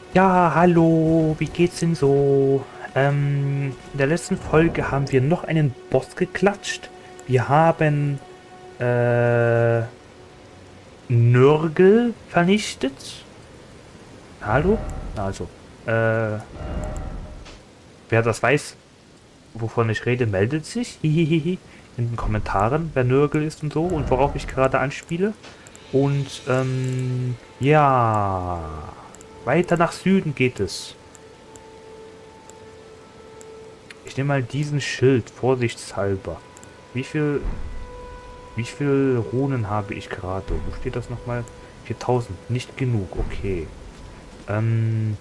Ja, hallo, wie geht's denn so? In der letzten Folge haben wir noch einen Boss geklatscht. Wir haben äh, Nörgel vernichtet. Hallo? Also, wer das weiß, wovon ich rede, meldet sich. Hihihihi. In den Kommentaren, wer Nörgel ist und so und worauf ich gerade anspiele. Und ja, weiter nach Süden geht es. Ich nehme mal diesen Schild, vorsichtshalber. Wie viel, wie viel Runen habe ich gerade? Wo steht das nochmal? 4000, nicht genug, okay. Ähm,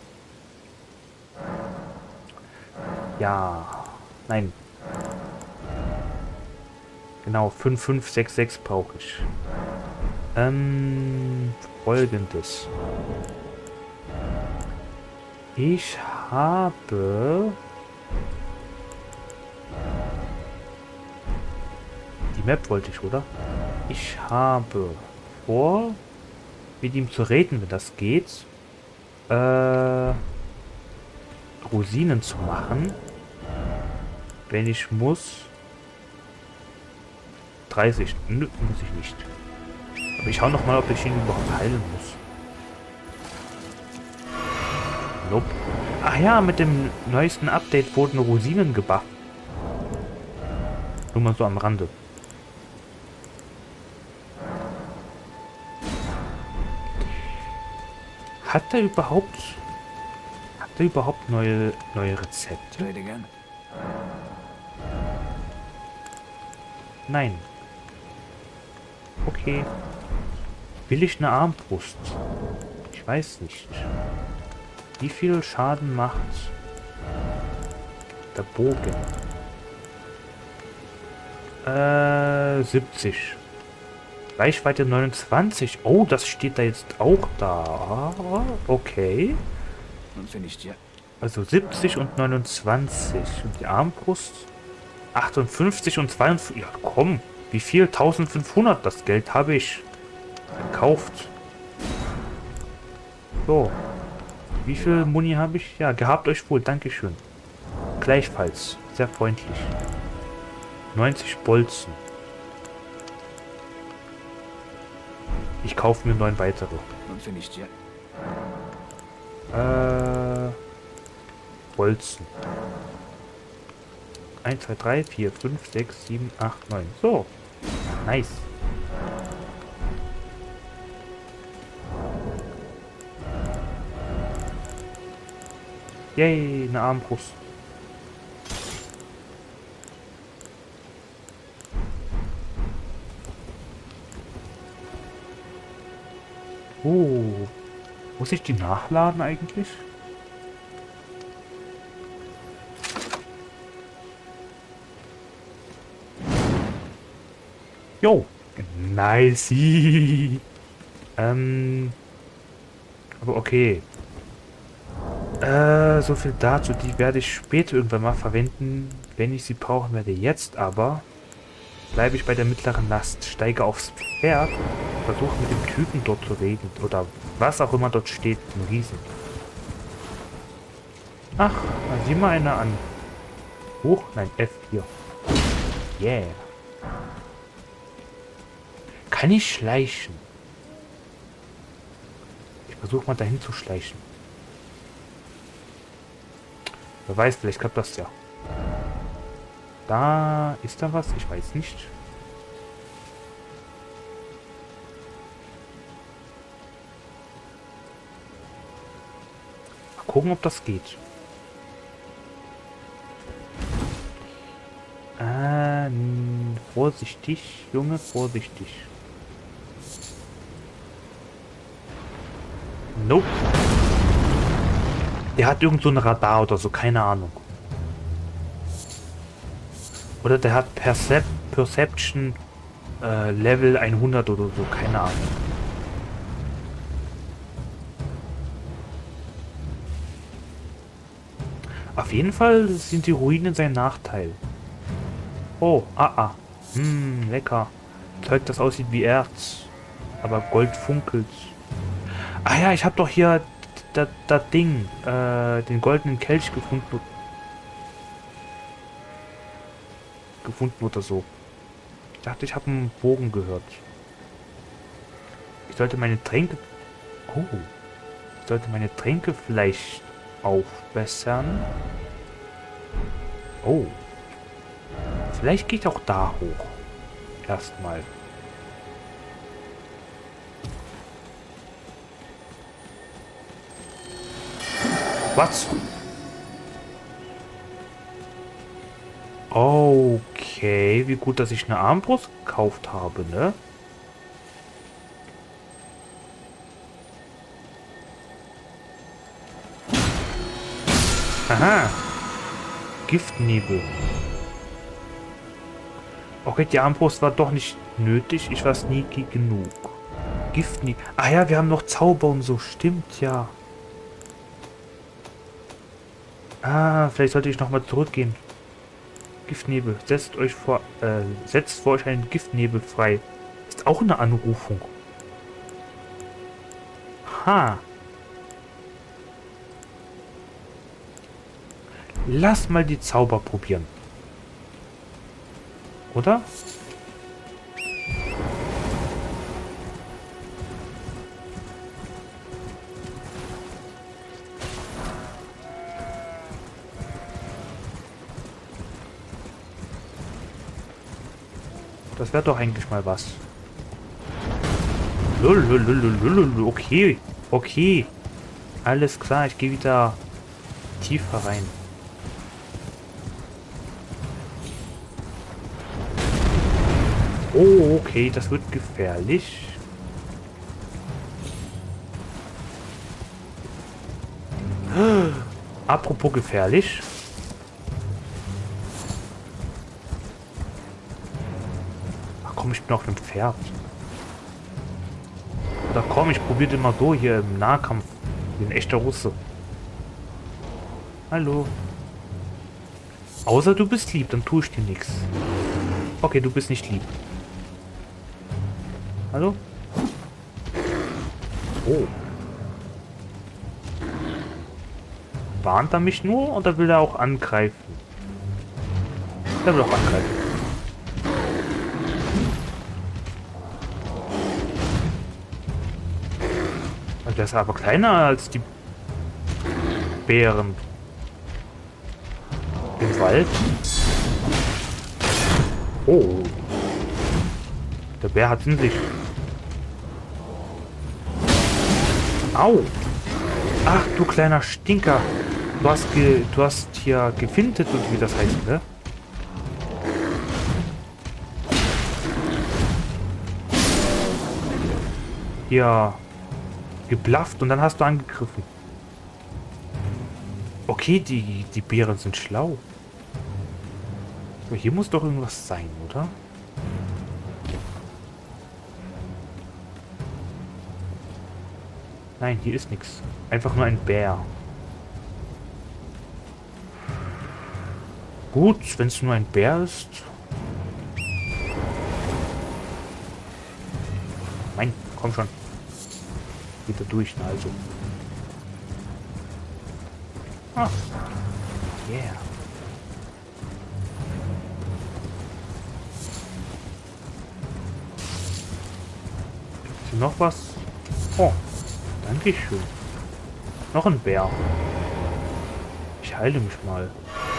ja, nein, genau, 5566 brauche ich. Folgendes. Ich habe... Die Map wollte ich, oder? Ich habe vor, mit ihm zu reden, wenn das geht. Rosinen zu machen. Wenn ich muss. 30. Nö, muss ich nicht. Aber ich schau noch mal, ob ich ihn überhaupt heilen muss. Nope. Ach ja, mit dem neuesten Update wurden Rosinen gebufft. Nur mal so am Rande. Hat er überhaupt... Hat er überhaupt neue Rezepte? Nein. Okay. Will ich eine Armbrust? Ich weiß nicht. Wie viel Schaden macht der Bogen? 70. Reichweite 29. Oh, das steht da jetzt auch da. Okay. Also 70 und 29. Und die Armbrust? 58 und 52. Ja, komm. Wie viel? 1500. Das Geld habe ich gekauft. So. Wie viel Muni habe ich? Ja, gehabt euch wohl. Dankeschön. Gleichfalls. Sehr freundlich. 90 Bolzen. Ich kaufe mir 9 weitere. Bolzen. 1, 2, 3, 4, 5, 6, 7, 8, 9. So. Nice. Yay, eine Armbrust. Oh. Muss ich die nachladen eigentlich? Jo. Nice. Aber okay. So viel dazu. Die werde ich später irgendwann mal verwenden, wenn ich sie brauchen werde. Jetzt aber bleibe ich bei der mittleren Last. Steige aufs Pferd. Versuche mit dem Typen dort zu reden. Oder was auch immer dort steht. Ein Riesen. Ach, mal sieh mal einer an. Hoch? Nein, F4. Yeah. Kann ich schleichen? Ich versuche mal dahin zu schleichen. Wer weiß, vielleicht klappt das ja. Da ist da was? Ich weiß nicht. Mal gucken, ob das geht. Vorsichtig, Junge, vorsichtig. Nope. Der hat irgend so ein Radar oder so, keine Ahnung. Oder der hat Perception Level 100 oder so, keine Ahnung. Auf jeden Fall sind die Ruinen sein Nachteil. Oh, lecker. Zeug, das aussieht wie Erz. Aber Gold funkelt. Ah ja, ich habe doch hier das Ding, den goldenen Kelch gefunden oder so. Ich dachte, ich habe einen Bogen gehört. Ich sollte meine Tränke... Oh. Ich sollte meine Tränke vielleicht aufbessern. Oh. Vielleicht gehe ich auch da hoch. Erstmal. Was? Okay, wie gut, dass ich eine Armbrust gekauft habe, ne? Aha. Giftnebel. Okay, die Armbrust war doch nicht nötig. Ich war sneaky genug. Giftnebel. Ah ja, wir haben noch Zauber und so. Stimmt, ja. Ah, vielleicht sollte ich nochmal zurückgehen. Giftnebel. Setzt vor euch einen Giftnebel frei. Ist auch eine Anrufung. Ha. Lass mal die Zauber probieren. Oder? Das wäre doch eigentlich mal was. Okay. Okay. Alles klar, ich gehe wieder tiefer rein. Oh, okay, das wird gefährlich. Apropos gefährlich. Ach komm, ich bin auf dem Pferd. Oder komm, ich probiere den mal durch hier im Nahkampf. Ich bin ein echter Russe. Hallo. Außer du bist lieb, dann tue ich dir nichts. Okay, du bist nicht lieb. Hallo? Oh. Warnt er mich nur oder will er auch angreifen? Er will auch angreifen. Also der ist aber kleiner als die Bären im Wald. Oh. Der Bär hat in sich. Au. Ach, du kleiner Stinker. Du hast hier gefintet und wie das heißt, ne? Ja. Geblafft und dann hast du angegriffen. Okay, die Bären sind schlau. Aber hier muss doch irgendwas sein, oder? Nein, hier ist nichts. Einfach nur ein Bär. Gut, wenn es nur ein Bär ist. Nein, komm schon. Wieder durch, na also. Ah. Yeah. Ist hier noch was? Oh. Dankeschön. Noch ein Bär. Ich heile mich mal.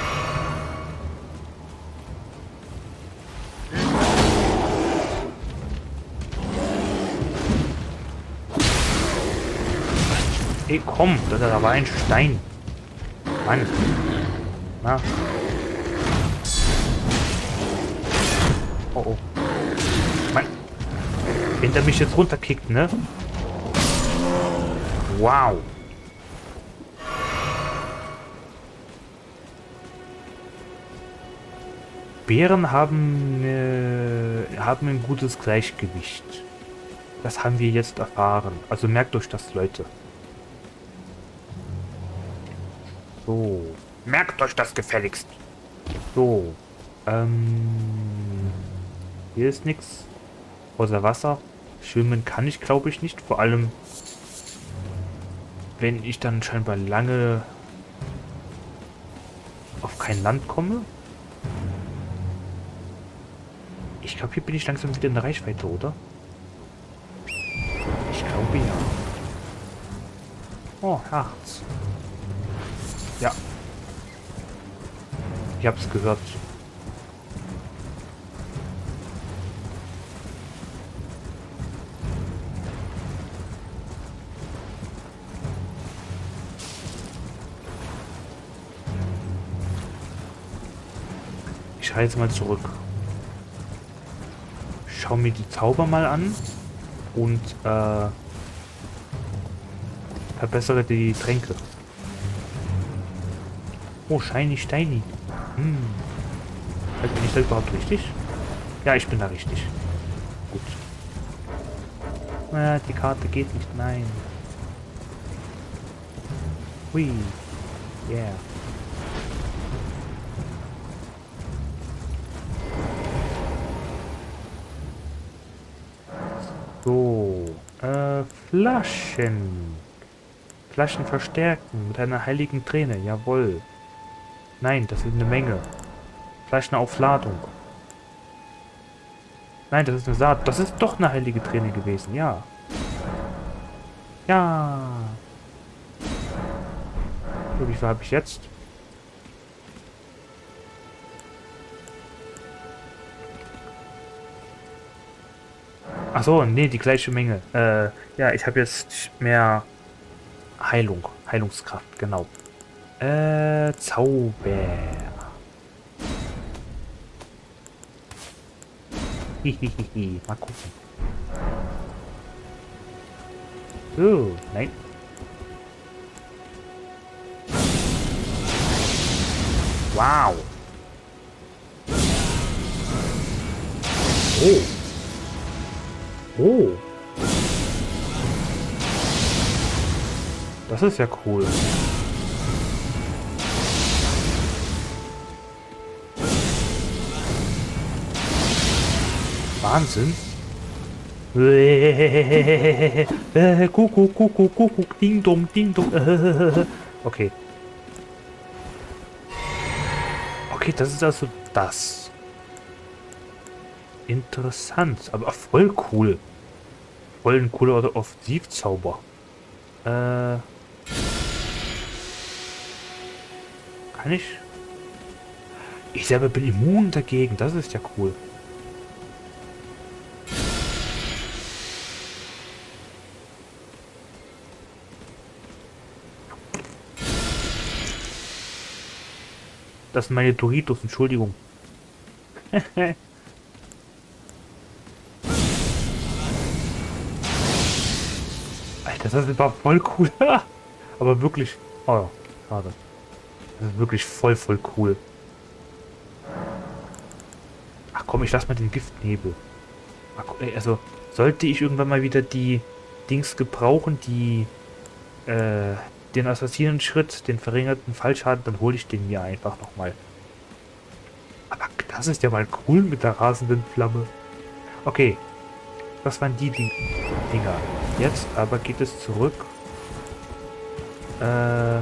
Hey, komm, da war ein Stein. Mann. Na. Oh, oh. Mann. Wenn der mich jetzt runterkickt, ne? Wow. Bären haben ein gutes Gleichgewicht. Das haben wir jetzt erfahren. Also merkt euch das, Leute. So. Merkt euch das gefälligst. So. Hier ist nichts. Außer Wasser. Schwimmen kann ich, glaube ich, nicht. Vor allem... wenn ich dann scheinbar lange auf kein Land komme. Ich glaube, hier bin ich langsam wieder in der Reichweite, oder? Ich glaube ja. Oh, Herz. Ja. Ich hab's gehört. Ich reise mal zurück. Schau mir die Zauber mal an und verbessere die Tränke. Oh, shiny, steiny. Hm. Also bin ich da überhaupt richtig? Ja, ich bin da richtig. Gut. Die Karte geht nicht. Nein. Hui. Yeah. So. Flaschen. Flaschen verstärken mit einer heiligen Träne. Jawohl. Nein, das ist eine Menge. Flaschenaufladung. Nein, das ist eine Saat. Das ist doch eine heilige Träne gewesen. Ja. Ja. So, wie viel habe ich jetzt? Ach so, nee, die gleiche Menge. Ja, ich habe jetzt mehr Heilung. Heilungskraft, genau. Zauber. Hihihihi, mal gucken. So, nein. Wow. Oh. Oh. Das ist ja cool. Wahnsinn. Kuckuck, Kuckuck, Kuckuck, Ding Dong, Ding Dong. Okay. Okay, das ist also das. Interessant, aber voll cool. Voll ein cooler Offensivzauber. Kann ich? Ich selber bin immun dagegen. Das ist ja cool. Das sind meine Doritos, Entschuldigung. Alter, das war voll cool. Aber wirklich. Oh ja, schade. Das ist wirklich voll cool. Ach komm, ich lass mal den Giftnebel. Also, sollte ich irgendwann mal wieder die Dings gebrauchen, die den Assassinenschritt, den verringerten Fallschaden, dann hole ich den mir einfach nochmal. Aber das ist ja mal cool mit der rasenden Flamme. Okay, das waren die Dinger. Jetzt aber geht es zurück. Genau.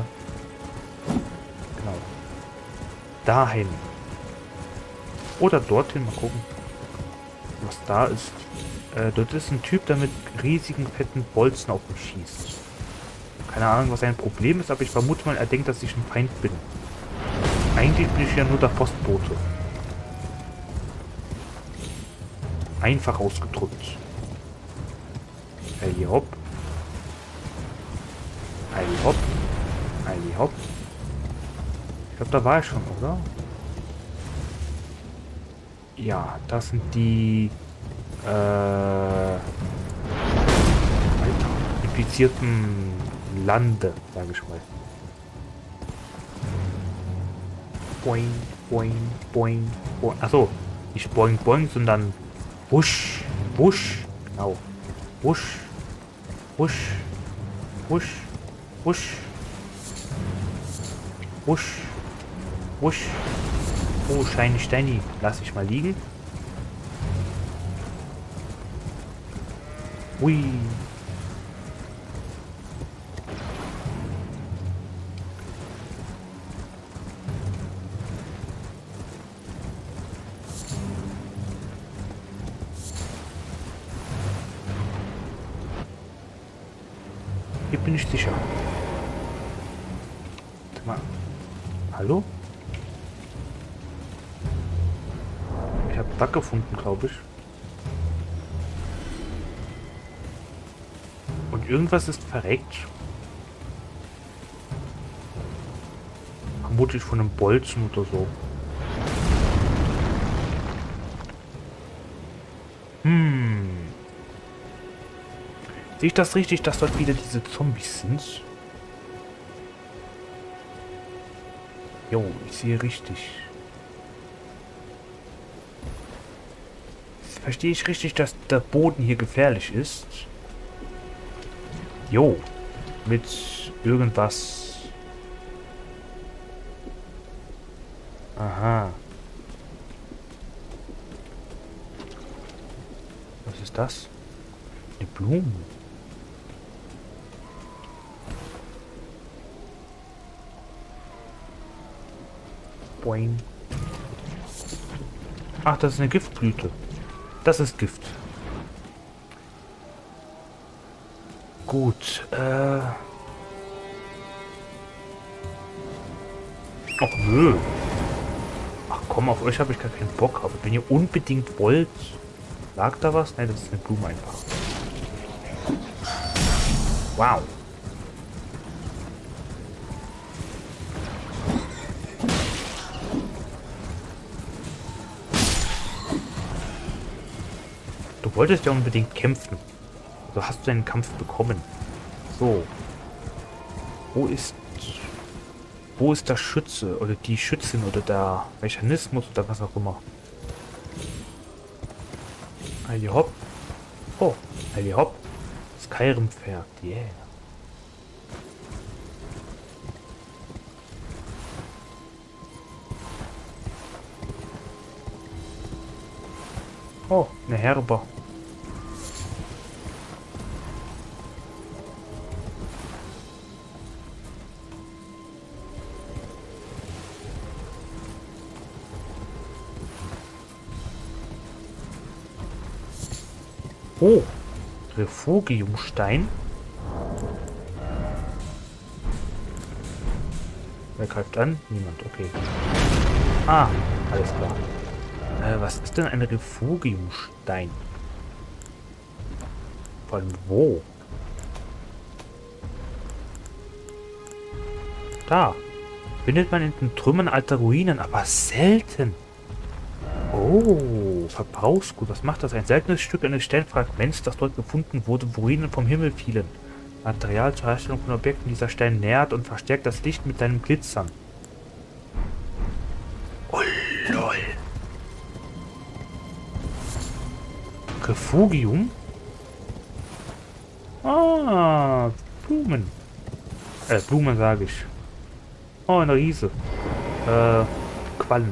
Dahin. Oder dorthin, mal gucken, was da ist. Dort ist ein Typ, der mit riesigen, fetten Bolzen auf mich schießt. Keine Ahnung, was sein Problem ist, aber ich vermute mal, er denkt, dass ich ein Feind bin. Eigentlich bin ich ja nur der Postbote. Einfach ausgedrückt. Heili hopp. Heili hopp. Heili hopp. Ich glaube, da war ich schon, oder? Ja, das sind die Alter, infizierten Lande, sage ich mal. Boing, boing, boing, boing. Achso, nicht boing, boing, sondern wusch, wusch. Genau. Wusch, wusch, wusch, wusch, wusch, wusch. Oh, shiny, steiny. Lass ich mal liegen. Ui. Ich bin nicht sicher. Warte mal. Hallo? Ich habe Bug gefunden, glaube ich. Und irgendwas ist verreckt. Vermutlich von einem Bolzen oder so. Sehe ich das richtig, dass dort wieder diese Zombies sind? Jo, ich sehe richtig. Verstehe ich richtig, dass der Boden hier gefährlich ist? Jo, mit irgendwas. Aha. Was ist das? Eine Blume. Boing. Ach, das ist eine Giftblüte. Das ist Gift. Gut, Ach nö. Ach komm, auf euch habe ich gar keinen Bock. Aber wenn ihr unbedingt wollt... Lag da was? Nein, das ist eine Blume einfach. Wow. Du wolltest ja unbedingt kämpfen. Also hast du einen Kampf bekommen. So. Wo ist der Schütze oder die Schützin oder der Mechanismus oder was auch immer? Heili hopp. Oh, heili hopp. Skyrim-Pferd, yeah. Oh, eine Herber. Oh, Refugiumstein. Wer greift an? Niemand, okay. Ah, alles klar. Was ist denn ein Refugiumstein? Vor allem wo? Da. Findet man in den Trümmern alter Ruinen, aber selten. Oh, Verbrauchsgut. Was macht das? Ein seltenes Stück eines Steinfragments, das dort gefunden wurde, wo Ruinen vom Himmel fielen. Material zur Herstellung von Objekten. Dieser Stein nährt und verstärkt das Licht mit seinem Glitzern. Oh, lol. Refugium? Ah, Blumen. Blumen sage ich. Oh, eine Riese. Quallen.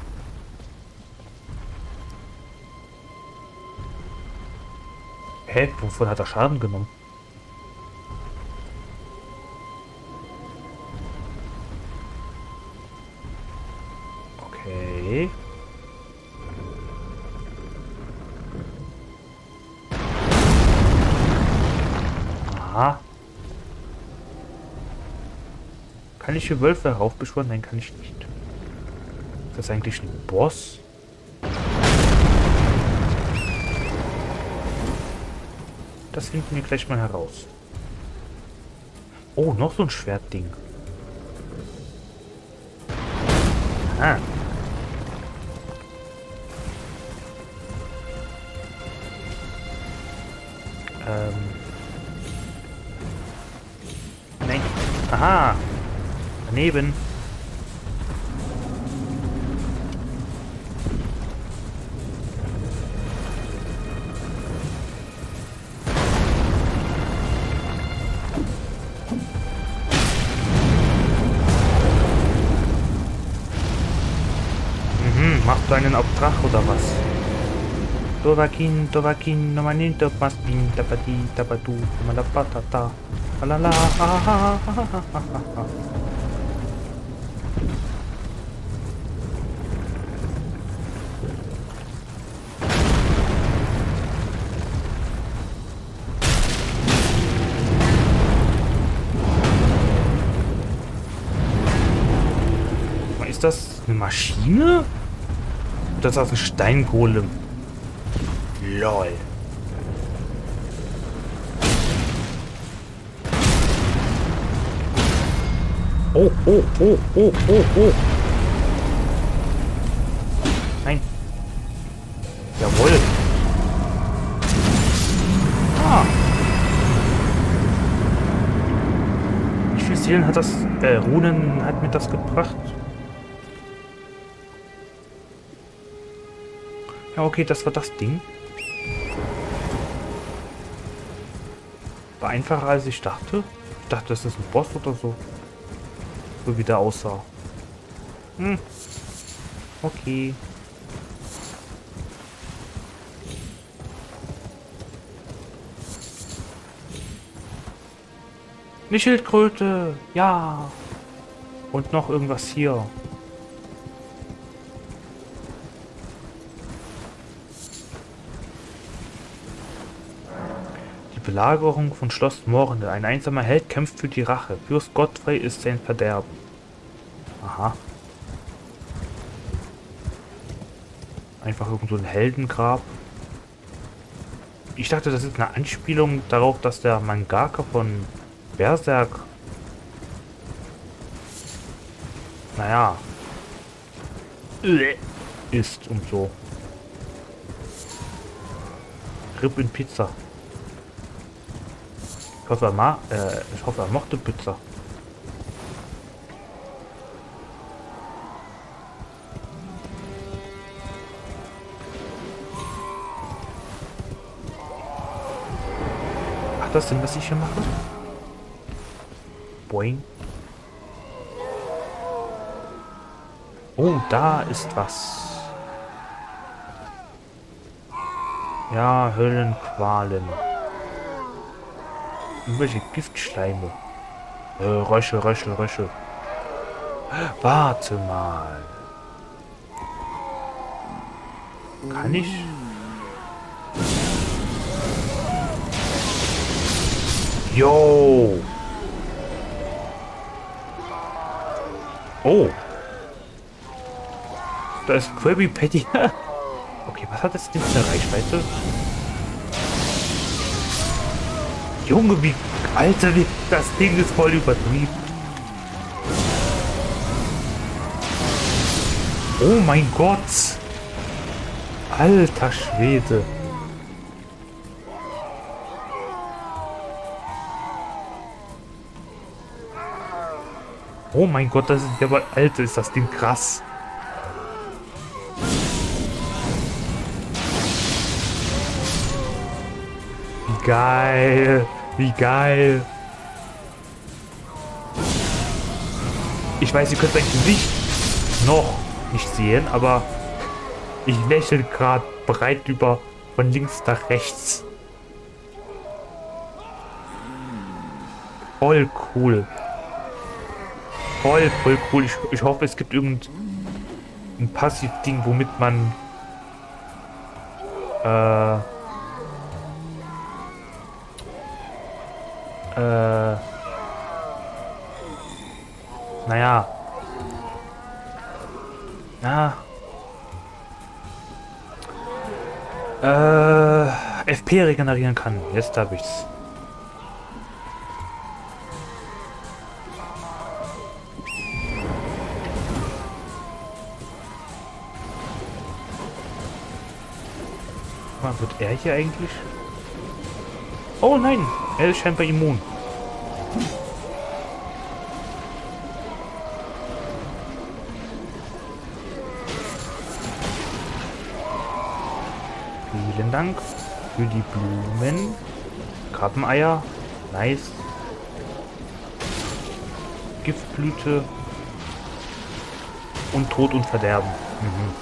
Hä? Wovon hat er Schaden genommen? Okay. Aha. Kann ich hier Wölfe heraufbeschwören? Nein, kann ich nicht. Ist das eigentlich ein Boss? Das finden wir gleich mal heraus. Oh, noch so ein Schwertding. Ah. Nein. Aha. Daneben. Machst du einen auf Drach oder was? Dovakin, no maninto, maspin, tapati, tapatu, malapatata, alala, Ist das eine Maschine? Das ist ein Steingolem. Lol. Oh, oh, oh, oh, oh, oh. Nein. Jawohl. Ah. Wie viele Seelen hat das, Runen hat mir das gebracht? Ja, okay, das war das Ding. War einfacher als ich dachte. Ich dachte, das ist ein Boss oder so. So wie der aussah. Hm. Okay. Eine Schildkröte. Ja. Und noch irgendwas hier. Die Belagerung von Schloss Morne. Ein einsamer Held kämpft für die Rache. Fürst Godfrey ist sein Verderben. Aha. Einfach irgend so ein Heldengrab. Ich dachte, das ist eine Anspielung darauf, dass der Mangaka von Berserk... Naja... ist und so. Rip in Pizza. Ich hoffe, er mochte Pizza. Macht das Sinn, was ich hier mache? Boing. Oh, da ist was. Ja, Höllenqualen. Irgendwelche Giftschleime. Röschel, Röschel, Röschel. Warte mal. Kann ich? Yo! Oh! Da ist Krabby Patty. Okay, was hat das denn für eine Reichweite? Junge, wie... Alter, wie... Das Ding ist voll übertrieben. Oh mein Gott! Alter Schwede! Oh mein Gott, das ist ja aber... Alter, ist das Ding krass! Wie geil! Wie geil! Ich weiß, ihr könnt mein Gesicht noch nicht sehen, aber ich lächle gerade breit über von links nach rechts. Voll cool. Voll cool. Ich hoffe, es gibt irgendein Passiv-Ding, womit man naja. Na. FP regenerieren kann. Jetzt habe ich's. Was wird er hier eigentlich? Oh nein, er ist scheinbar immun. Vielen Dank für die Blumen. Krabbeneier. Nice. Giftblüte. Und Tod und Verderben. Mhm.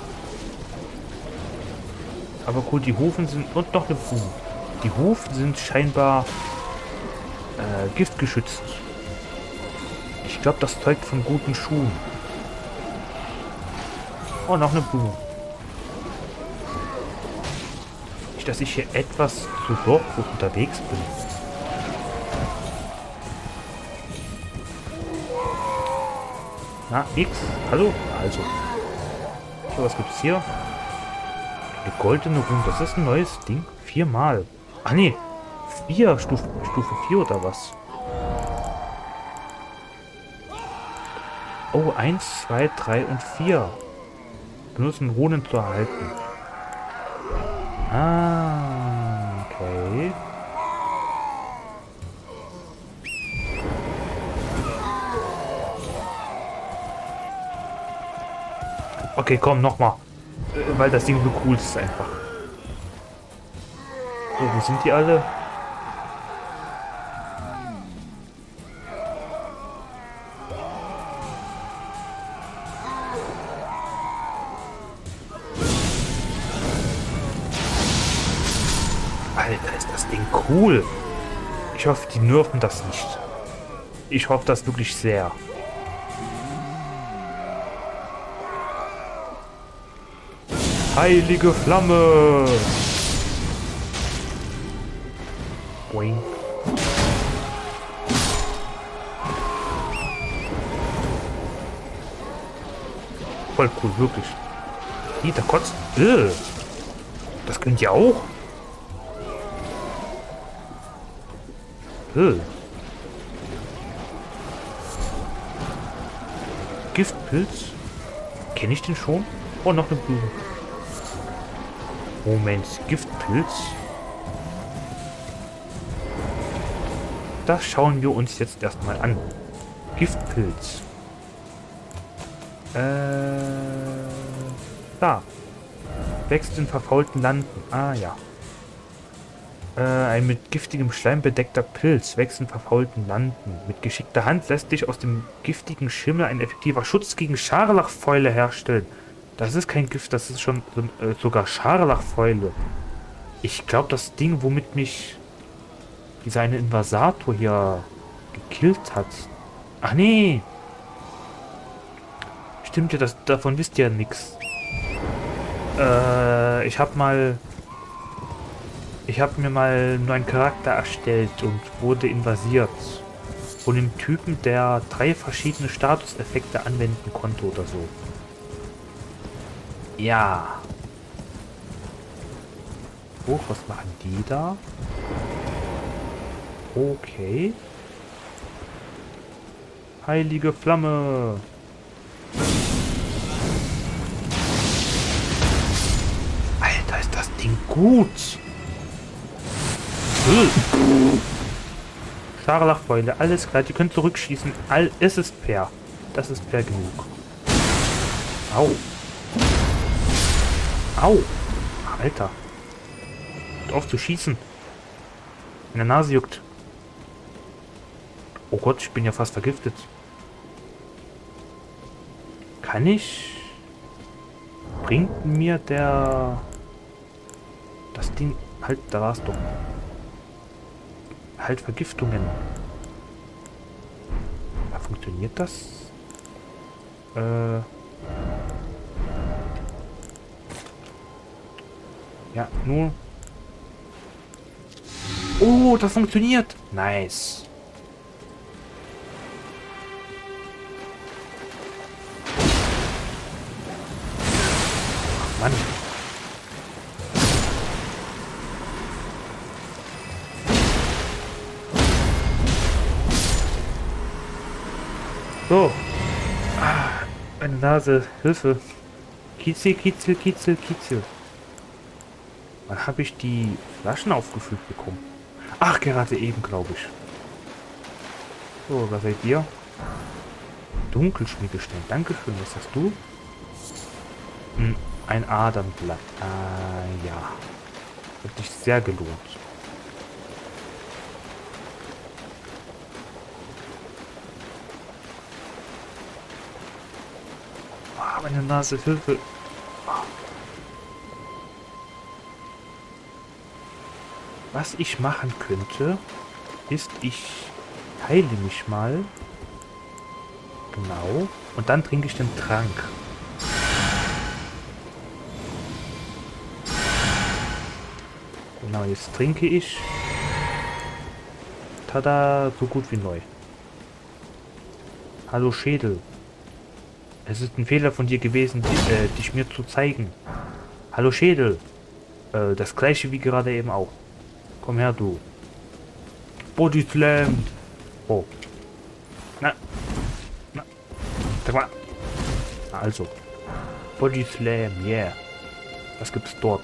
Aber cool, die Hufen sind... Und noch eine Blume. Die Hufen sind scheinbar giftgeschützt. Ich glaube, das zeugt von guten Schuhen. Oh, noch eine Blume. Nicht, dass ich hier etwas zu sorglos unterwegs bin. Na, nix. Hallo? Also. So, was gibt's hier? Eine goldene Rune. Das ist ein neues Ding. 4-mal. Ah, nee. 4. Stufe 4 oder was? Oh, 1, 2, 3 und 4. Benutzen Runen zu erhalten. Ah, okay. Okay, komm, nochmal. Weil das Ding so cool ist einfach. So, wo sind die alle? Alter, ist das Ding cool. Ich hoffe, die nerven das nicht. Ich hoffe das wirklich sehr. Heilige Flamme! Boing. Voll cool, wirklich. Hier, da kotzt. Das könnt ihr auch? Giftpilz? Kenne ich den schon? Oh, noch eine Blume. Moment, Giftpilz? Das schauen wir uns jetzt erstmal an. Giftpilz. Da. Wächst in verfaulten Landen. Ah, ja. Ein mit giftigem Schleim bedeckter Pilz wächst in verfaulten Landen. Mit geschickter Hand lässt sich aus dem giftigen Schimmel ein effektiver Schutz gegen Scharlachfäule herstellen. Das ist kein Gift, das ist schon sogar Scharlachfäule. Ich glaube, das Ding, womit mich dieser eine Invasator hier gekillt hat. Ach nee. Stimmt ja, davon wisst ihr ja nichts. Ich habe mir mal einen neuen Charakter erstellt und wurde invasiert. Von dem Typen, der 3 verschiedene Statuseffekte anwenden konnte oder so. Ja. Oh, was machen die da? Okay. Heilige Flamme. Alter, ist das Ding gut. Scharlachfäule, alles klar. Die können zurückschießen. Es ist fair. Das ist fair genug. Au. Au. Alter. Hört auf zu schießen. Meine Nase juckt. Oh Gott, ich bin ja fast vergiftet. Kann ich? Bringt mir das Ding... Halt, da war es doch. Halt Vergiftungen. Ja, funktioniert das? Ja, nur... Oh, das funktioniert! Nice. Ach, Mann. So. Ah, meine Nase. Hilfe. Kitzel, Kitzel, Kitzel, Kitzel. Wann habe ich die Flaschen aufgefüllt bekommen? Ach, gerade eben, glaube ich. So, was seid ihr? Dunkelschmiedestein. Dankeschön. Was hast du? Ein Adernblatt. Ah, ja. Hat sich sehr gelohnt. Ah, meine Nase. Hilfe. Was ich machen könnte, ist, ich heile mich mal. Genau. Und dann trinke ich den Trank. Genau, jetzt trinke ich. Tada, so gut wie neu. Hallo Schädel. Es ist ein Fehler von dir gewesen, dich mir zu zeigen. Hallo Schädel. Das gleiche wie gerade eben auch. Komm her, du. Body slammed. Oh. Na. Na. Sag mal. Na also. Body slam, yeah. Was gibt's dort?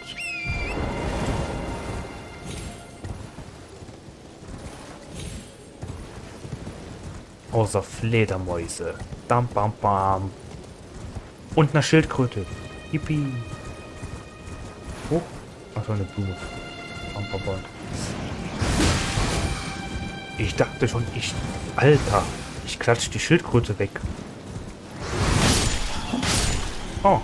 Außer Fledermäuse. Bam, bam, bam. Und eine Schildkröte. Yippie. Oh. Ach so, eine Blume. Bam, bam, bam. Ich dachte schon, Alter. Ich klatsch die Schildkröte weg. Oh.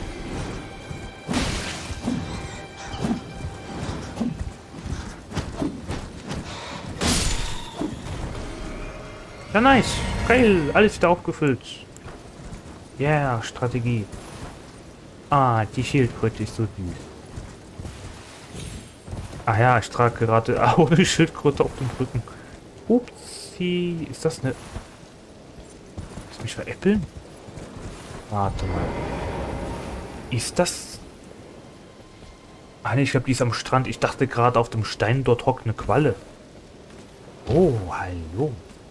Ja, nice. Geil. Alles wieder aufgefüllt. Ja, yeah, Strategie. Ah, die Schildkröte ist so süß. Ah ja, ich trage gerade eine Schildkröte auf dem Rücken. Upsi. Ist das eine... Willst du mich veräppeln? Warte mal. Ist das... Ah ne, ich glaube, die ist am Strand. Ich dachte gerade, auf dem Stein dort hockt eine Qualle. Oh, hallo.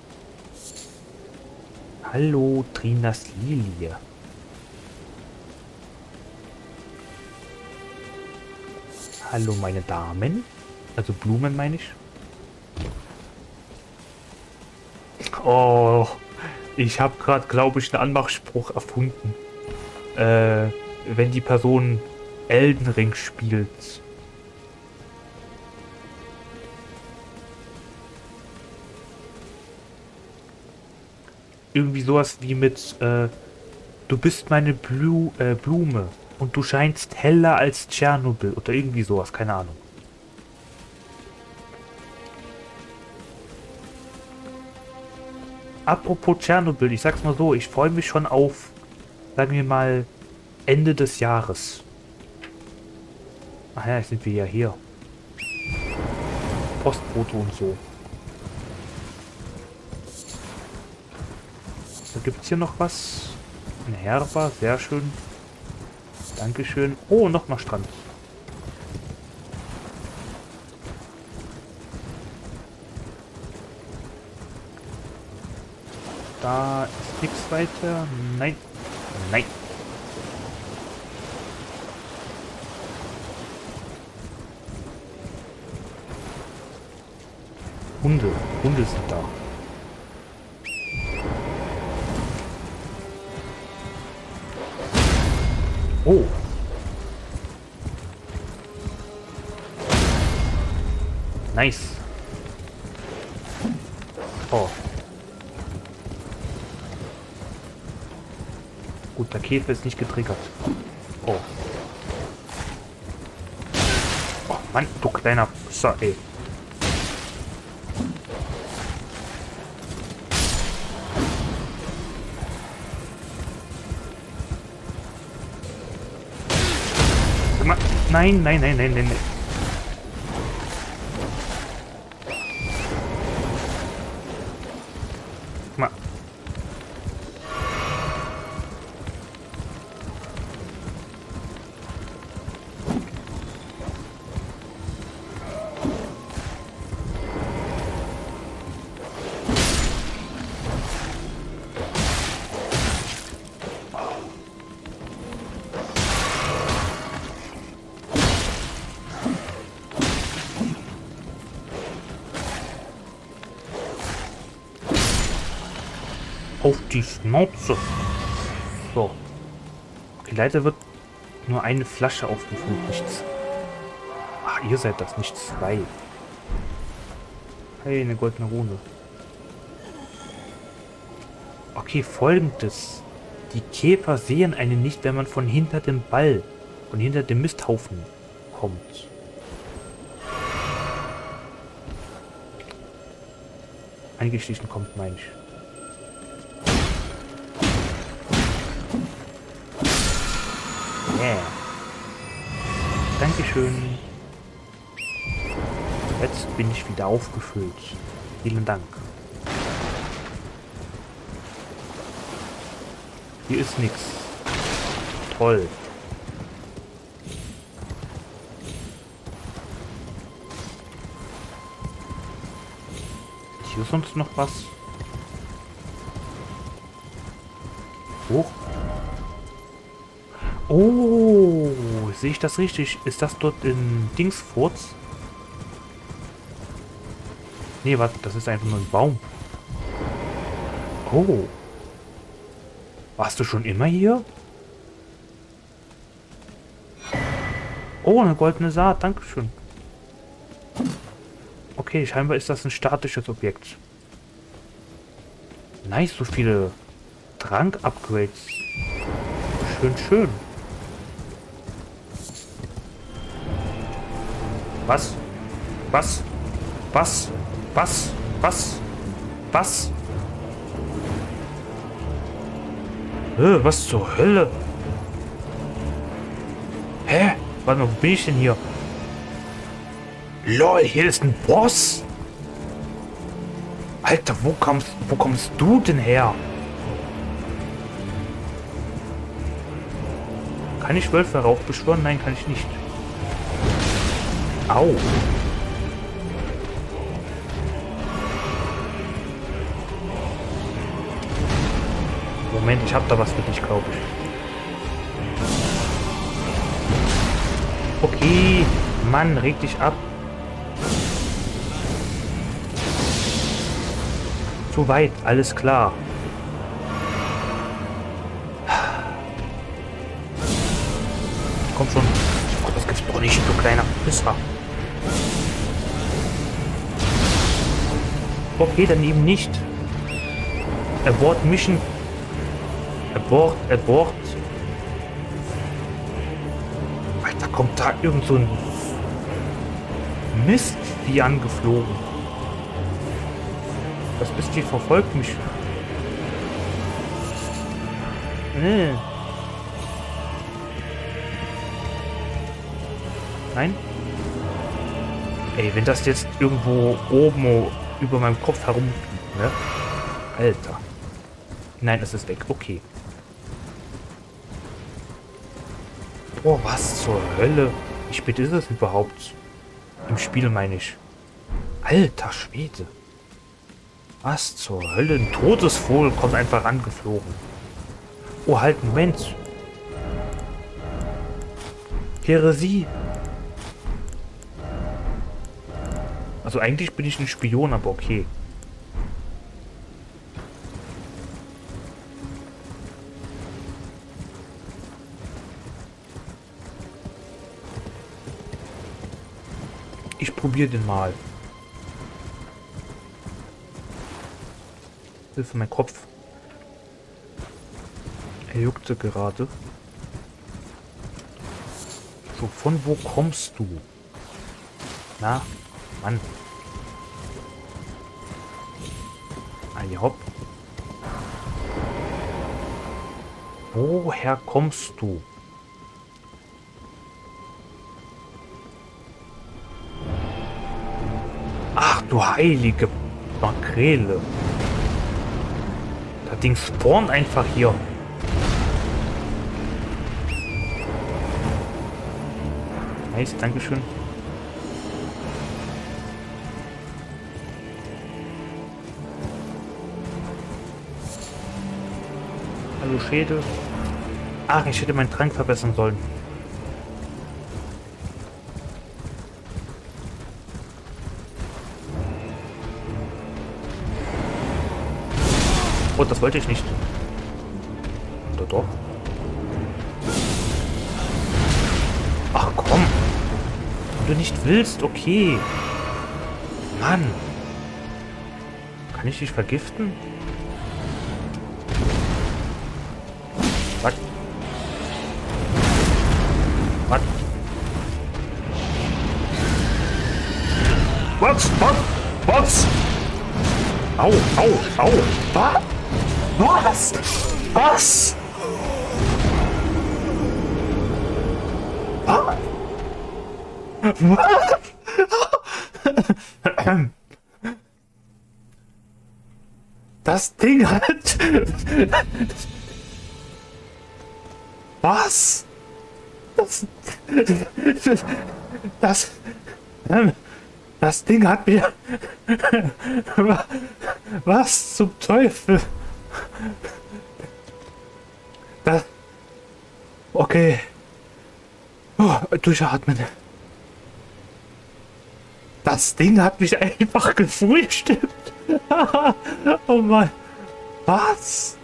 Hallo, Trinas Lilie. Hallo, meine Damen. Also Blumen, meine ich. Oh, ich habe gerade, glaube ich, einen Anmachspruch erfunden. Wenn die Person Elden Ring spielt. Irgendwie sowas wie mit, du bist meine Blume und du scheinst heller als Tschernobyl oder irgendwie sowas, keine Ahnung. Apropos Tschernobyl, ich sag's mal so, ich freue mich schon auf, sagen wir mal, Ende des Jahres. Ach ja, jetzt sind wir ja hier. Postbote und so. Da gibt es hier noch was. Eine Herber, sehr schön. Dankeschön. Oh, nochmal Strand. Da ist nichts weiter. Nein. Nein. Hunde. Hunde sind da. Oh. Nice. Oh. Gut, der Käfer ist nicht getriggert. Oh. Oh Mann, du kleiner Pisser, ey. Nein, nein, nein, nein, nein, nein. Mal. Auf die Schnauze. So. Okay, leider wird nur eine Flasche aufgefüllt, nichts. Ach, ihr seid das, nicht zwei. Hey, eine goldene Rune. Okay, folgendes. Die Käfer sehen einen nicht, wenn man von hinter dem Ball, von hinter dem Misthaufen kommt. Eingeschlichen kommt, meine ich. Yeah. Dankeschön. Jetzt bin ich wieder aufgefüllt. Vielen Dank. Hier ist nichts. Toll. Hier sonst noch was? Hoch. Oh, sehe ich das richtig? Ist das dort in Dingsfurz? Nee, warte, das ist einfach nur ein Baum. Oh. Warst du schon immer hier? Oh, eine goldene Saat, dankeschön. Okay, scheinbar ist das ein statisches Objekt. Nice, so viele Trank-Upgrades. Schön, schön. Was? Was? Was? Was? Was? Was? Was zur Hölle? Hä? Warte mal, wo bin ich denn hier? LOL, hier ist ein Boss? Alter, wo kommst du denn her? Kann ich Wölfe heraufbeschwören? Nein, kann ich nicht. Au. Moment, ich hab da was für dich, glaube ich. Okay, Mann, reg dich ab. Zu weit, alles klar. Komm schon. Oh, das gibt's doch nicht, du kleiner Pisser. Okay, dann eben nicht. Abort Mission. Abort. Alter, kommt da irgend so ein Mistvieh angeflogen. Das Mistvieh verfolgt mich. Nein? Ey, wenn das jetzt irgendwo oben über meinem Kopf herumfliegt, ne? Alter. Nein, es ist weg. Okay. Boah, was zur Hölle? Wie spät ist es überhaupt? Im Spiel meine ich. Alter Schwede. Was zur Hölle? Ein Todesvogel kommt einfach angeflogen. Oh, halt, Moment. Heresie. Also eigentlich bin ich ein Spion, aber okay. Ich probiere den mal. Hilfe, mein Kopf. Er juckte gerade. So, von wo kommst du? Na, Mann. Ah, hopp. Woher kommst du? Ach du heilige Makrele. Das Ding spawnt einfach hier. Nice, dankeschön. Hallo Schädel. Ach, ich hätte meinen Trank verbessern sollen. Oh, das wollte ich nicht. Oder doch? Ach komm. Wenn du nicht willst, okay. Mann. Kann ich dich vergiften? Was? Was? Was? Au, au, au. Was? Was? Das Ding hat... Was? Das... Das... Das Ding hat mir... Was zum Teufel? Das... Okay. Oh, durchatmen. Das Ding hat mich einfach gefrühstückt. Oh Mann. Was?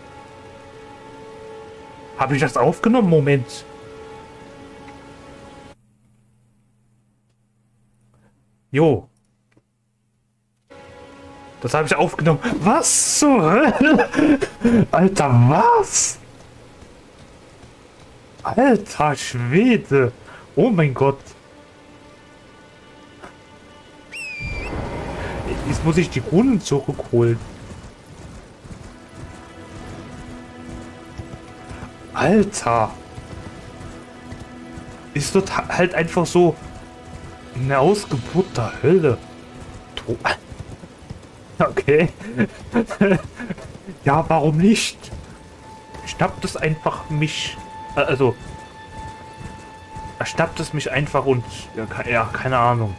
Habe ich das aufgenommen? Moment. Jo. Das habe ich aufgenommen. Was zur Hölle? Alter, was? Alter Schwede. Oh mein Gott. Jetzt muss ich die Runden zurückholen. Alter. Ist dort halt einfach so eine Ausgeburt der Hölle. Okay. Ja, warum nicht? Schnappt es einfach mich. Also. Schnappt es mich einfach und. Ja, keine Ahnung.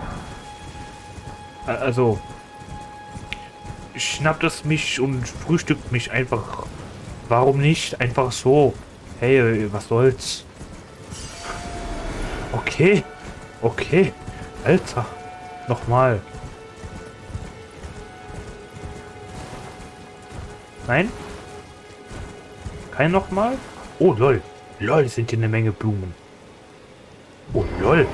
Also. Schnappt es mich und frühstückt mich einfach. Warum nicht? Einfach so. Hey, was soll's? Okay. Okay. Alter. Nochmal. Nein? Kein nochmal? Oh, lol. Lol, sind hier eine Menge Blumen. Oh, lol.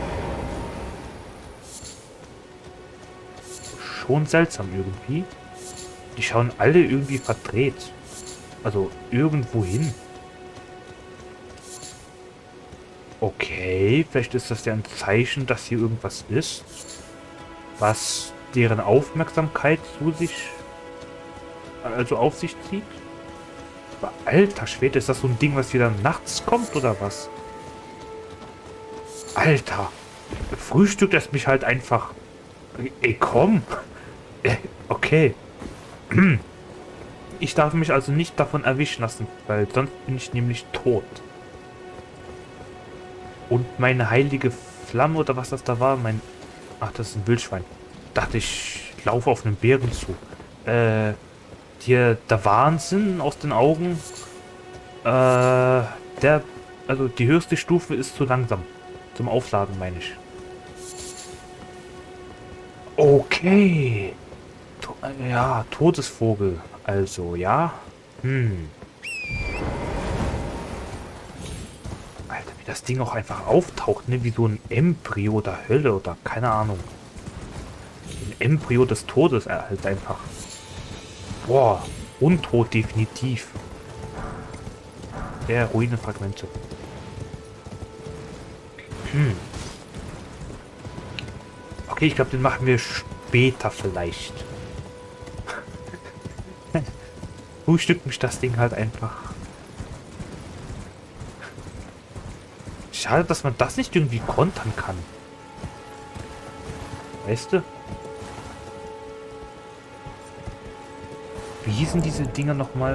Schon seltsam irgendwie. Die schauen alle irgendwie verdreht. Also irgendwo hin. Okay, vielleicht ist das ja ein Zeichen, dass hier irgendwas ist, was deren Aufmerksamkeit auf sich zieht. Aber alter Schwede, ist das so ein Ding, was hier dann nachts kommt oder was? Alter, frühstückt es mich halt einfach. Ey, komm. Okay. Ich darf mich also nicht davon erwischen lassen, weil sonst bin ich nämlich tot. Und meine heilige Flamme oder was das da war, Ach, das ist ein Wildschwein. Dachte ich, laufe auf einen Bären zu. Der Wahnsinn aus den Augen. Also die höchste Stufe ist zu langsam. Zum Aufladen, meine ich. Okay. Ja, Todesvogel. Also, ja. Alter, wie das Ding auch einfach auftaucht, ne? Wie so ein Embryo der Hölle oder keine Ahnung. Ein Embryo des Todes halt einfach. Boah, untot definitiv. Der Ruinenfragmente. Okay, ich glaube, den machen wir später vielleicht. Frühstückt mich das Ding halt einfach. Schade, dass man das nicht irgendwie kontern kann. Weißt du? Wie hießen diese Dinger nochmal?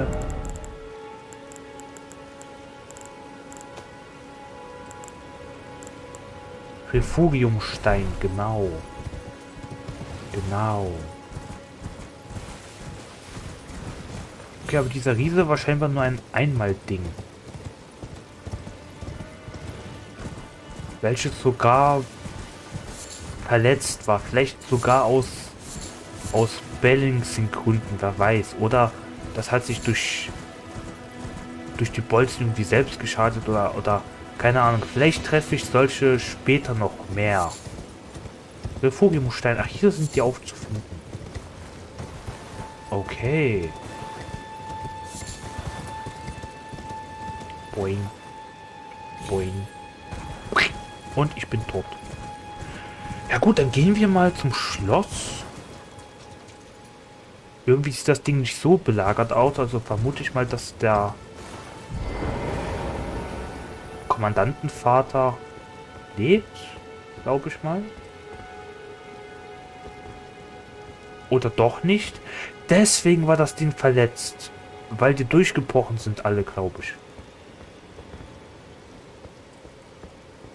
Refugiumstein, genau. Genau. Okay, aber dieser Riese war scheinbar nur ein Einmal-Ding. Welches sogar verletzt war. Vielleicht sogar aus Balancing-Gründen, wer weiß. Oder das hat sich durch die Bolzen irgendwie selbst geschadet oder keine Ahnung. Vielleicht treffe ich solche später noch mehr. Refugiumstein. Ach, hier sind die aufzufinden. Okay. Boing. Boing. Und ich bin tot. Ja gut, dann gehen wir mal zum Schloss. Irgendwie sieht das Ding nicht so belagert aus, also vermute ich mal, dass der Kommandantenvater lebt, glaube ich mal. Oder doch nicht. Deswegen war das Ding verletzt. Weil die durchgebrochen sind alle, glaube ich.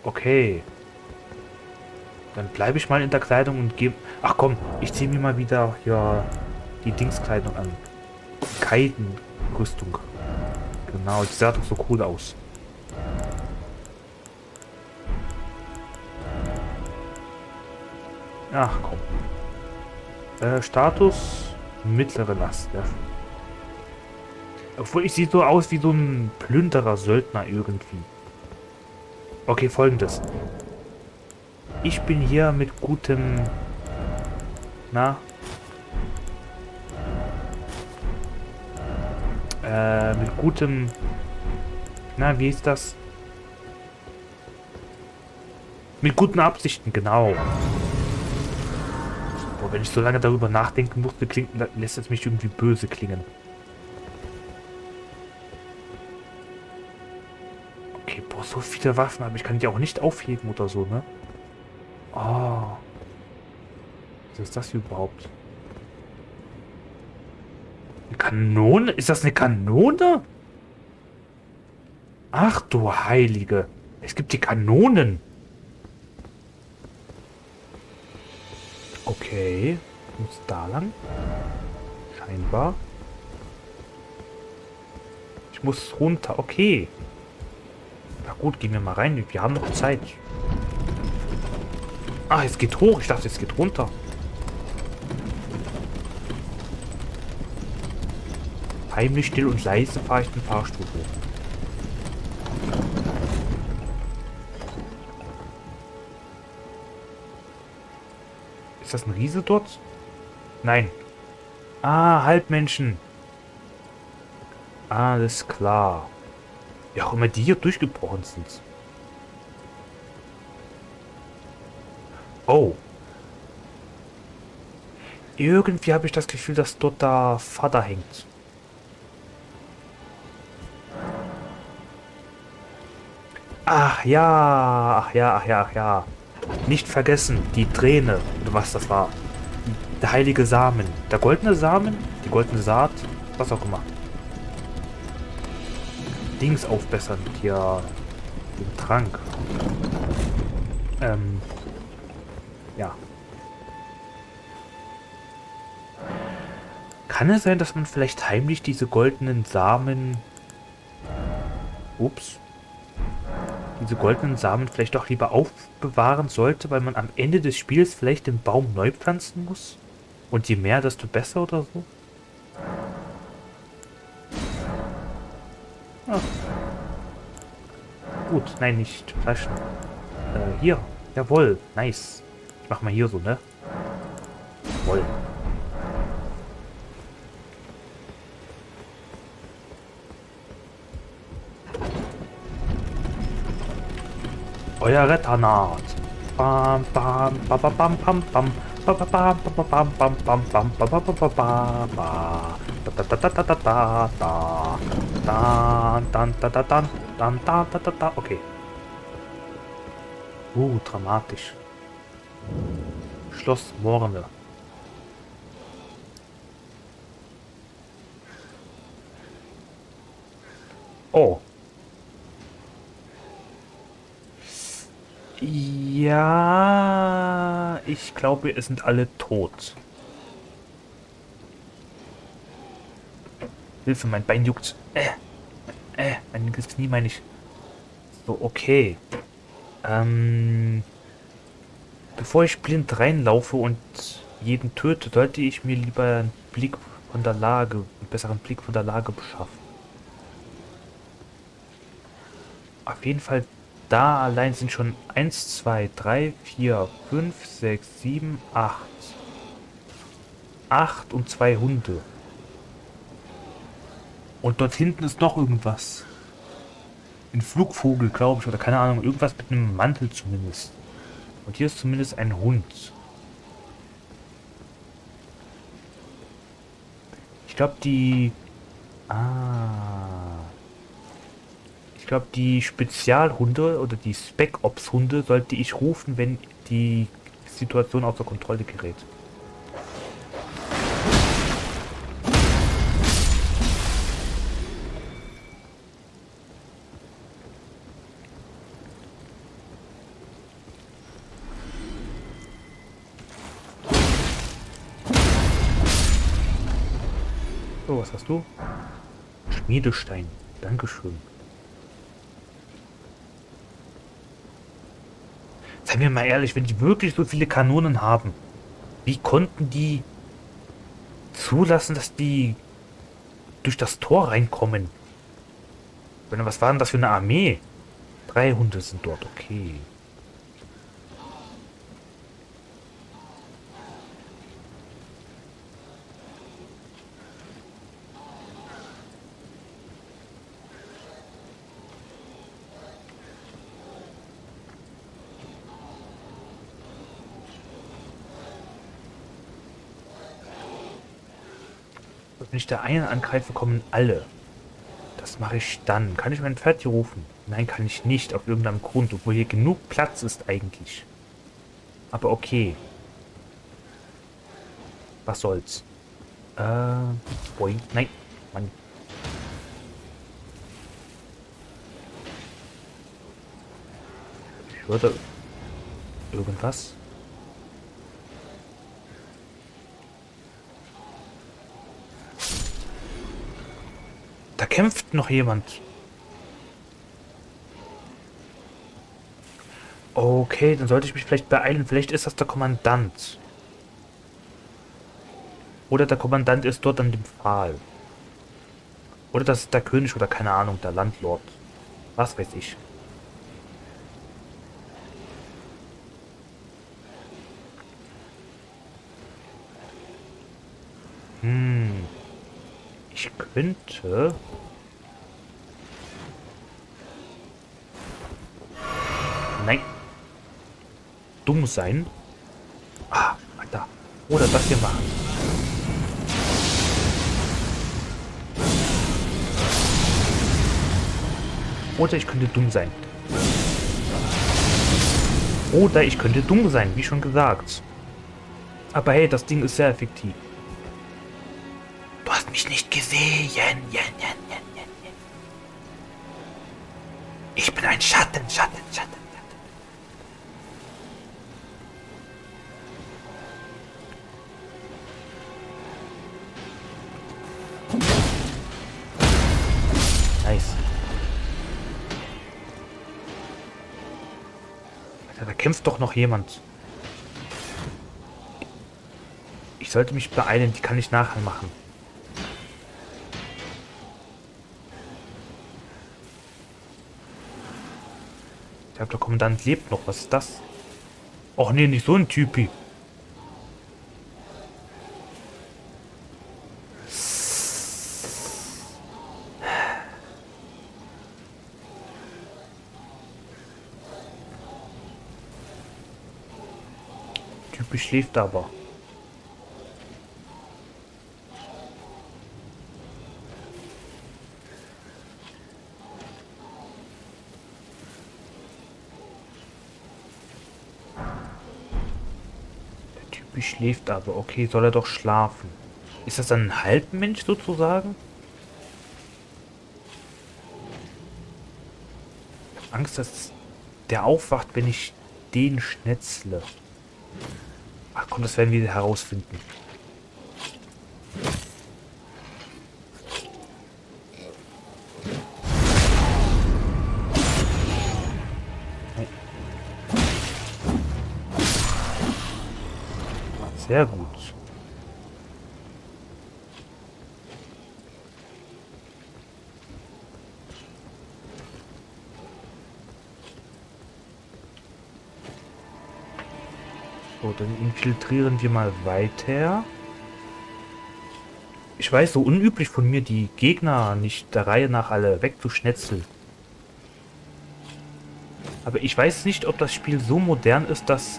Okay. Dann bleibe ich mal in der Kleidung und gehe... Ach komm, ich ziehe mir mal wieder hier die Dingskleidung an. Kaidenrüstung. Genau, die sah doch so cool aus. Ach komm. Status mittlere Last. Ja. Obwohl ich sehe so aus wie so ein Plünderer Söldner irgendwie. Okay, folgendes. Ich bin hier mit gutem... Na? Mit gutem... Na, wie ist das? Mit guten Absichten, genau. Boah, wenn ich so lange darüber nachdenken musste, lässt es mich irgendwie böse klingen. Okay, boah, so viele Waffen, aber ich kann die auch nicht aufheben oder so, ne? Oh. Was ist das hier überhaupt? Eine Kanone? Ist das eine Kanone? Ach du Heilige. Es gibt die Kanonen. Okay. Muss da lang? Scheinbar. Ich muss runter. Okay. Na gut, gehen wir mal rein. Wir haben noch Zeit. Ah, es geht hoch. Ich dachte, es geht runter. Heimlich, still und leise fahre ich den Fahrstuhl hoch. Ist das ein Riese dort? Nein. Ah, Halbmenschen. Alles klar. Wie auch immer die hier durchgebrochen sind. Oh. Irgendwie habe ich das Gefühl, dass dort der Vater hängt. Ach ja, ach ja, ach ja, ach ja. Nicht vergessen, die Träne, oder was das war. Der heilige Samen. Der goldene Samen, die goldene Saat, was auch immer. Dings aufbessern, hier den Trank. Ja. Kann es sein, dass man vielleicht heimlich diese goldenen Samen... Ups. Diese goldenen Samen vielleicht doch lieber aufbewahren sollte, weil man am Ende des Spiels vielleicht den Baum neu pflanzen muss? Und je mehr, desto besser oder so? Ah. Gut, nein, nicht Flaschen. Hier. Jawohl, nice. Ich mach mal hier so, ne? Jawohl. Euer Retternaht. Bam, bam, bam, bam, bam, bam, bam. Bam, bam, bam, bam, bam, bam, bam, bam, bam, bam, bam, bam. Da, da, da, da, da, da, da. Dan, dan, da, da, dan, dan, da, da, da, da. Okay. Dramatisch. Schloss Morne. Oh. Ja, ich glaube, es sind alle tot. Hilfe, mein Bein juckt. Mein linkes Knie meine ich. So, okay. Bevor ich blind reinlaufe und jeden töte, sollte ich mir lieber einen Blick von der Lage, einen besseren Blick von der Lage beschaffen. Auf jeden Fall, da allein sind schon 1, 2, 3, 4, 5, 6, 7, 8. 8 und 2 Hunde. Und dort hinten ist noch irgendwas. Ein Flugvogel, glaube ich, oder keine Ahnung, irgendwas mit einem Mantel zumindest. Und hier ist zumindest ein Hund. Ich glaube, ich glaube, die Spezialhunde oder die Spec-Ops-Hunde sollte ich rufen, wenn die Situation außer Kontrolle gerät. was hast du? Schmiedestein. Dankeschön. Seien wir mal ehrlich, wenn die wirklich so viele Kanonen haben, wie konnten die zulassen, dass die durch das Tor reinkommen? Was war denn das für eine Armee? 3 Hunde sind dort, okay. Wenn ich da einen angreife, kommen alle. Das mache ich dann. Kann ich mein Pferd hier rufen? Nein, kann ich nicht. Auf irgendeinem Grund. Obwohl hier genug Platz ist eigentlich. Aber okay. Was soll's? Boing. Nein. Mann. Ich würde... Irgendwas? Da kämpft noch jemand. Okay, dann sollte ich mich vielleicht beeilen. Vielleicht ist das der Kommandant. Oder der Kommandant ist dort an dem Pfahl. Oder das ist der König oder keine Ahnung, der Landlord. Was weiß ich. Ich könnte... Nein. Dumm sein. Ah, Alter. Oder das hier machen. Oder ich könnte dumm sein. Oder ich könnte dumm sein, wie schon gesagt. Aber hey, das Ding ist sehr effektiv. Du hast mich nicht gesehen. Ich bin ein Schatten. Nice. Alter, da kämpft doch noch jemand. Ich sollte mich beeilen, die kann ich nachher machen. Ich glaube, der Kommandant lebt noch. Was ist das? Och nee, nicht so ein Typi. Typi schläft aber. Schläft aber. Okay, soll er doch schlafen. Ist das dann ein Halbmensch sozusagen? Ich habe Angst, dass der aufwacht, wenn ich den schnetzle. Ach komm, das werden wir herausfinden. Sehr gut. So, dann infiltrieren wir mal weiter. Ich weiß, so unüblich von mir, die Gegner nicht der Reihe nach alle wegzuschnetzeln. Aber ich weiß nicht, ob das Spiel so modern ist, dass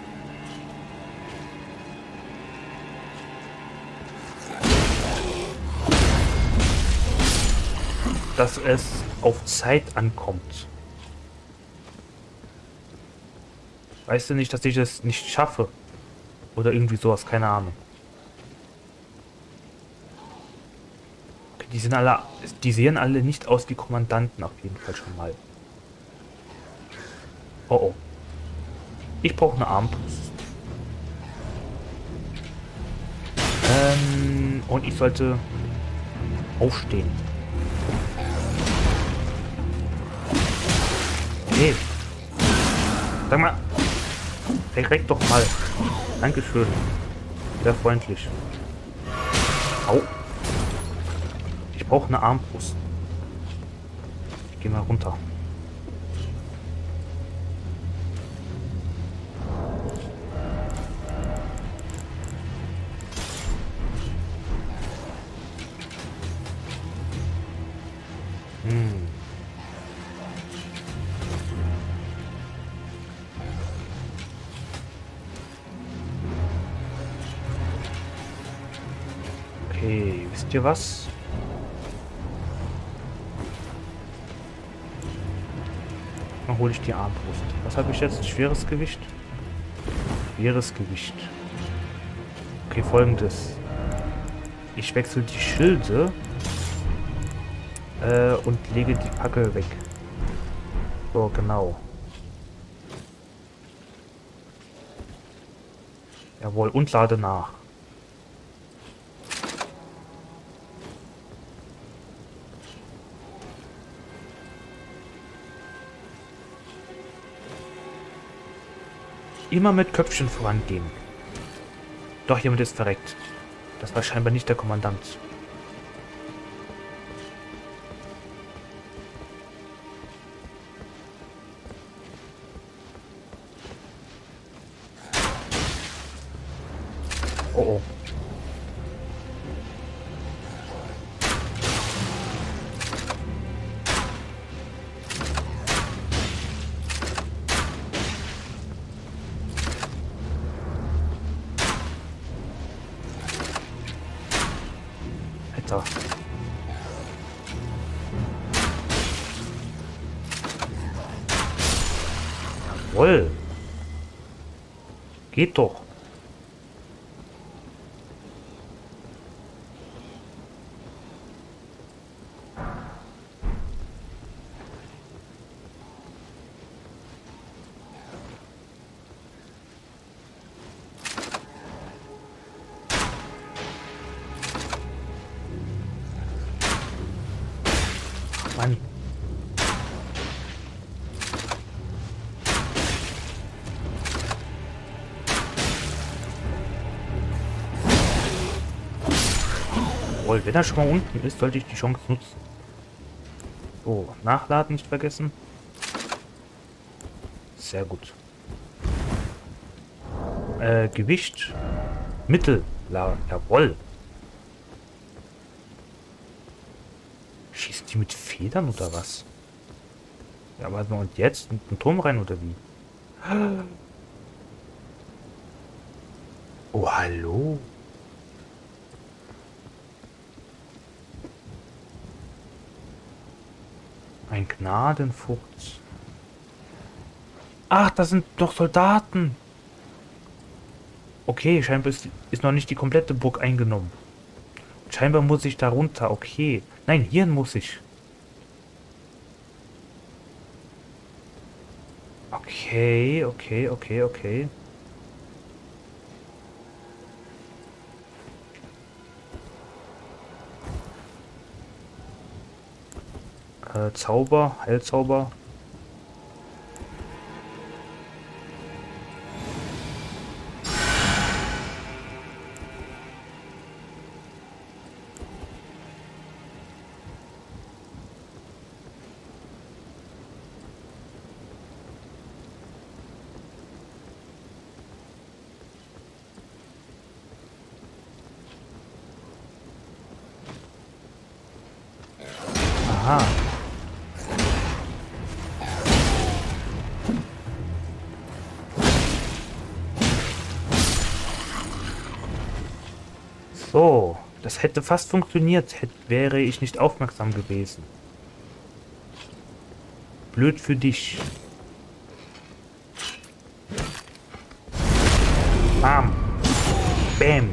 es auf Zeit ankommt. Weißt du nicht, dass ich das nicht schaffe? Oder irgendwie sowas, keine Ahnung. Okay, die sehen alle nicht aus wie Kommandanten, auf jeden Fall schon mal. Oh oh. Ich brauche eine Armbrust. Und ich sollte... Aufstehen. Hey. Sag mal. Direkt doch mal. Dankeschön. Sehr freundlich. Au. Ich brauche eine Armbrust. Ich gehe mal runter. Okay, wisst ihr was? Dann hole ich die Armbrust. Was habe ich jetzt? Schweres Gewicht? Schweres Gewicht. Okay, folgendes. Ich wechsle die Schilde und lege die Fackel weg. So, genau. Jawohl, und lade nach. Immer mit Köpfchen vorangehen. Doch, jemand ist verreckt. Das war scheinbar nicht der Kommandant. Oh oh. Alter. Jawohl. Geht doch. Mann. Jawohl, wenn er schon mal unten ist, sollte ich die Chance nutzen. So, nachladen nicht vergessen. Sehr gut. Gewicht. Mittel. Jawohl. Schießt die mit Federn oder was? Ja, aber und jetzt? In den Turm rein oder wie? Oh, hallo? Ein Gnadenfuchs. Ach, das sind doch Soldaten. Okay, scheinbar ist noch nicht die komplette Burg eingenommen. Scheinbar muss ich da runter. Okay. Nein, hier muss ich. Okay, okay, okay, okay. Zauber, Heilzauber. Aha. So, das hätte fast funktioniert, wäre ich nicht aufmerksam gewesen. Blöd für dich. Bam. Bam.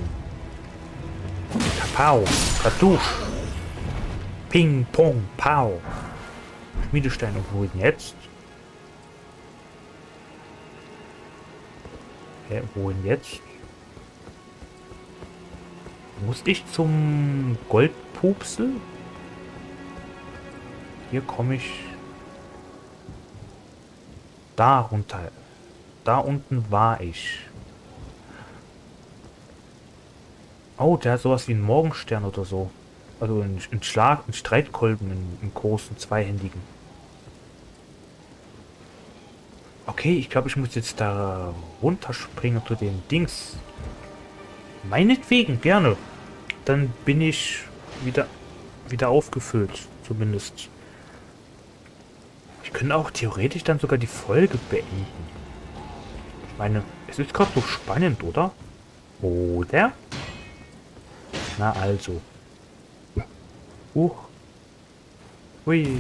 Kapau. Kartusch. Ping, Pong, Pau. Schmiedestein, und wohin jetzt? Wohin jetzt? Muss ich zum Goldpupsel? Hier komme ich da runter. Da unten war ich. Oh, der hat sowas wie einen Morgenstern oder so. Also ein Schlag, ein Streitkolben, einen großen, zweihändigen. Okay, ich glaube, ich muss jetzt da runterspringen zu den Dings. Meinetwegen, gerne. Dann bin ich wieder aufgefüllt, zumindest. Ich könnte auch theoretisch dann sogar die Folge beenden. Ich meine, es ist gerade so spannend, oder? Oder? Na also. Huch. Hui.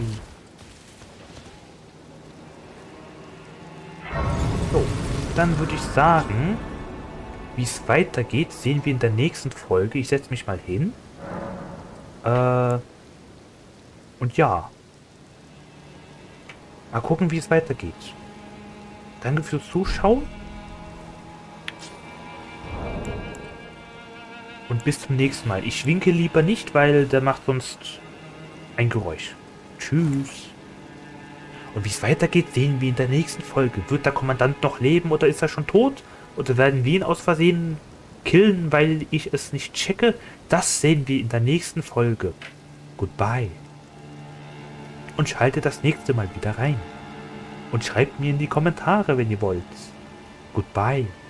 So, dann würde ich sagen, wie es weitergeht, sehen wir in der nächsten Folge. Ich setze mich mal hin. Und ja, mal gucken, wie es weitergeht. Danke fürs Zuschauen und bis zum nächsten Mal. Ich winke lieber nicht, weil der macht sonst ein Geräusch. Tschüss. Und wie es weitergeht, sehen wir in der nächsten Folge. Wird der Kommandant noch leben oder ist er schon tot? Oder werden wir ihn aus Versehen killen, weil ich es nicht checke? Das sehen wir in der nächsten Folge. Goodbye. Und schaltet das nächste Mal wieder rein. Und schreibt mir in die Kommentare, wenn ihr wollt. Goodbye.